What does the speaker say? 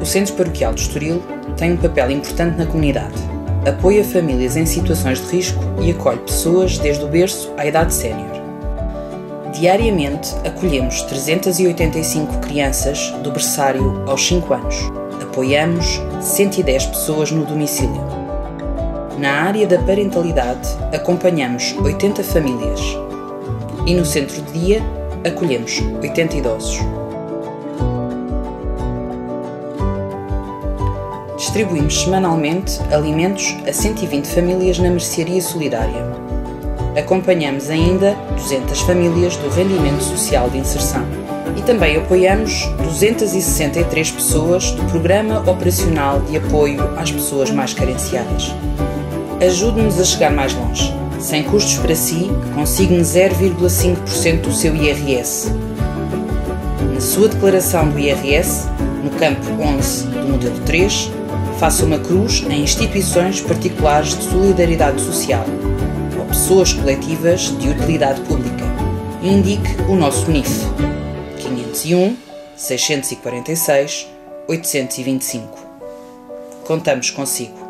Centro Paroquial de Estoril tem um papel importante na comunidade. Apoia famílias em situações de risco e acolhe pessoas desde o berço à idade sénior. Diariamente acolhemos 385 crianças do berçário aos 5 anos. Apoiamos 110 pessoas no domicílio. Na área da parentalidade acompanhamos 80 famílias e no centro de dia acolhemos 80 idosos. Distribuímos semanalmente alimentos a 120 famílias na mercearia solidária. Acompanhamos ainda 200 famílias do rendimento social de inserção. E também apoiamos 263 pessoas do Programa Operacional de Apoio às Pessoas Mais Carenciadas. Ajude-nos a chegar mais longe. Sem custos para si, consigne 0,5% do seu IRS. Na sua declaração do IRS, no campo 11 do modelo 3, faça uma cruz em instituições particulares de solidariedade social ou pessoas coletivas de utilidade pública e indique o nosso NIF 501 646 825. Contamos consigo.